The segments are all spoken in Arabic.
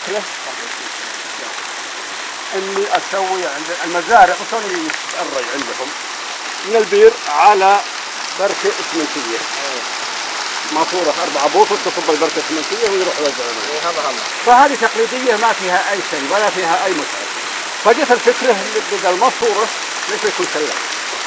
فكرة اني اسوي عند المزارع وصلني الري عندهم من البير على بركة اسمنتية. ماسورة 4 بوص تصب البركة اسمنتية ويروح يوزعونها. فهذه تقليدية ما فيها اي شيء ولا فيها اي متعب. فجت الفكرة بدل الماسورة ليش ما يكون سلام؟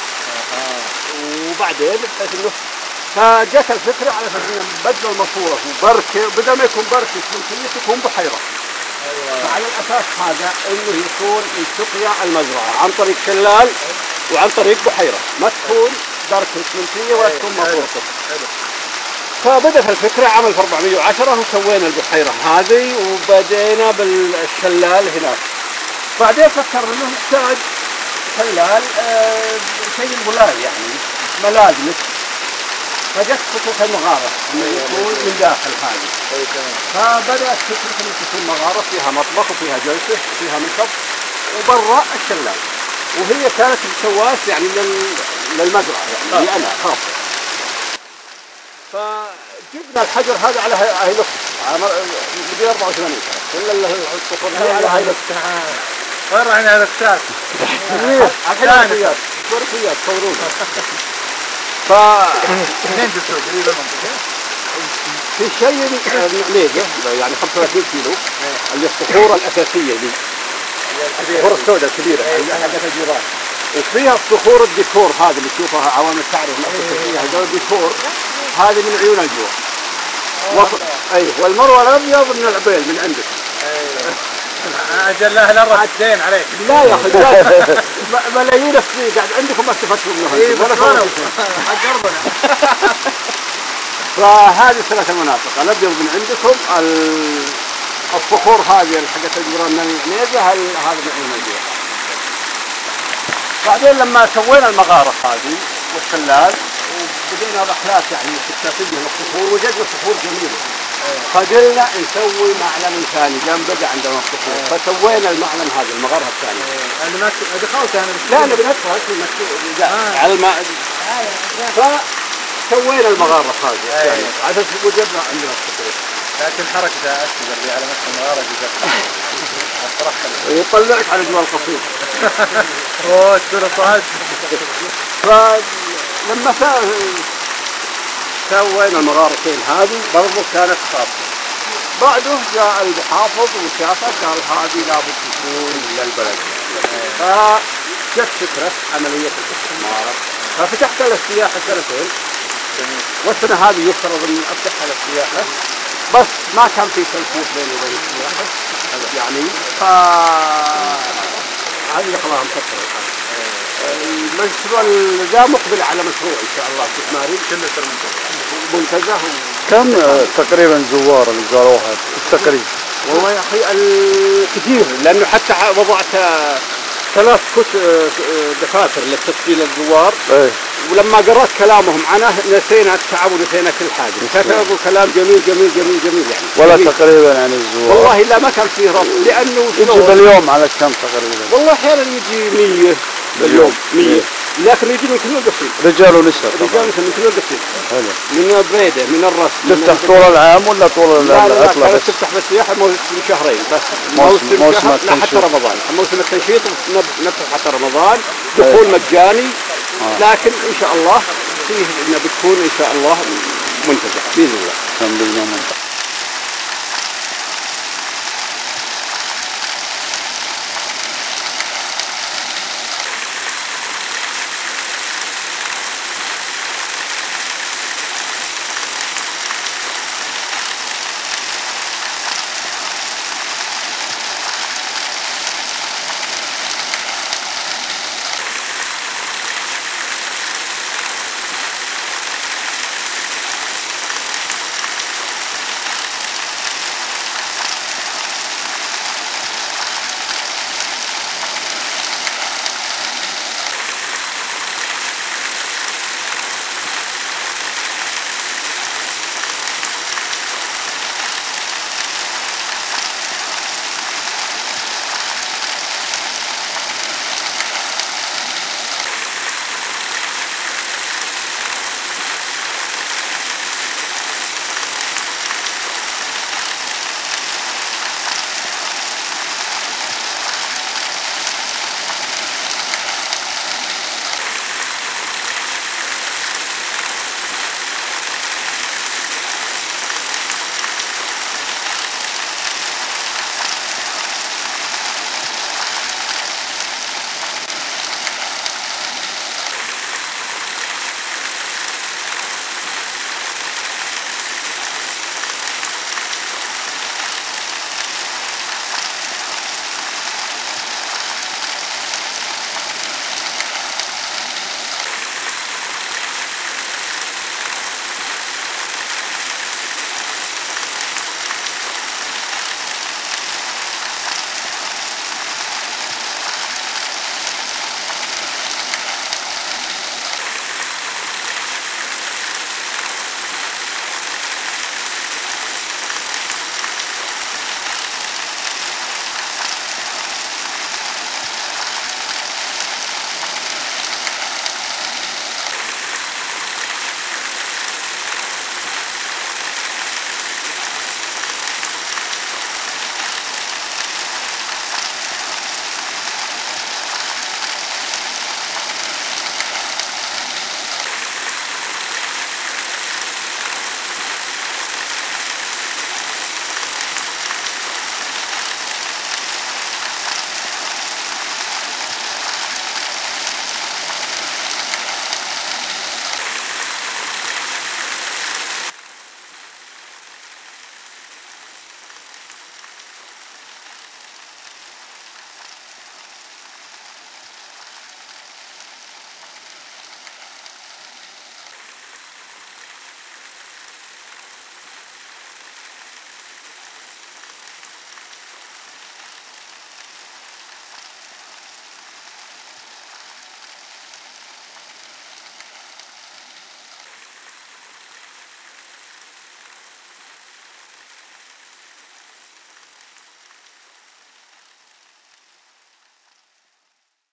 وبعدين بحيث انه فجت الفكرة على اساس انه بدل الماسورة وبركة بدل ما يكون بركة اسمنتية تكون بحيرة. فعلى الاساس هذا انه يكون سقيا المزرعة عن طريق شلال وعن طريق بحيرة، ما تكون بركة اسمنتية ولا تكون ماسورة. فبدت الفكرة عمل في 410 وسوينا البحيرة هذه وبدينا بالشلال هناك. بعدين فكرنا انه يحتاج شلال شيء ملال يعني ملازمة. فجت فكرة المغارة انه يكون من داخل هذه. فبدأت فكرة انه تكون مغارة فيها مطبخ وفيها جلسة وفيها مكب وبرا الشلال. وهي كانت مسواس يعني للمزرعة يعني لي انا خاصة. فجبنا الحجر هذا على هاي مدير 84 كل الصفر على هاي وين راح هذا الساس؟ ثاني ورقيات صورون. منين تسوق قريبة المنطقة؟ في شيء نعنيقة يعني 35 كيلو اللي الصخور الأساسية دي الصخور السوداء الكبيرة اللي حقت الجيران. وفيها الصخور الديكور هذه اللي تشوفها عوامل تعرف فيها هذول الديكور هذه من عيون الجوع. ايوه والمروه الابيض من العبيل من عندك. اجل لا الارض دين عليك. لا يا اخي ملايين السنين قاعد عندكم ما استفدتوا منها. اي بس حق ارضنا. فهذه 3 مناطق الابيض من عندكم الصخور هذه حقت الجيران من العنيزه هذا من عيون الجوع. بعدين لما سوينا المغاره هذه والشلال وبدينا رحلات يعني اكتشافيه للصخور وجدنا صخور جميله. فقلنا نسوي معلم ثاني جنب عندنا الصخور فسوينا المعلم هذا المغاره الثانيه. انا ما دخلت انا لا انا بندخل على الماء. فسوينا المغاره هذه يعني على اساس وجدنا عندنا الصخور. لكن حركتها اشتغل لي على نفس المغاره يطلعك على جوال قصير. اوه تقول صعد. فلما سوينا المغارتين هذه برضو كانت خاصة. بعده جاء المحافظ وشافها قال هذه لابد تكون للبلد. فجت فكرة عملية الاستثمار ففتحت للسياحة 2 سنين. والسنة هذه يفترض أن أفتحها للسياحة بس ما كان في تنسيق بيني وبين السياحة يعني هذه خلاص مفكرة الآن. المشروع ذا مقبل على مشروع ان شاء الله استثماري. كم منتزه كم تقريبا زوار اللي زاروها تقريبا؟ والله يا اخي كثير لانه حتى وضعت 3 دفاتر لتسجيل الزوار. ولما قرأت كلامهم عنه نسينا التعب ونسينا كل حاجه. كتبوا كلام جميل جميل جميل جميل يعني. ولا جميل. تقريبا يعني الزوار والله لا ما كان فيه ربط لانه يجي باليوم على كم تقريبا؟ والله احيانا يجي 100 باليوم 100 لكن يجي من كل القصيم. رجال ونساء رجال ونساء من كل القصيم. حلو. من بريده من الرس. تفتح طول العام ولا طول العطله؟ لا تفتح بالسياحه موسم شهرين بس. موسم التنشيط حتى رمضان. موسم التنشيط نفتح حتى رمضان دخول مجاني. لكن ان شاء الله فيه انها بتكون ان شاء الله منتجه باذن الله.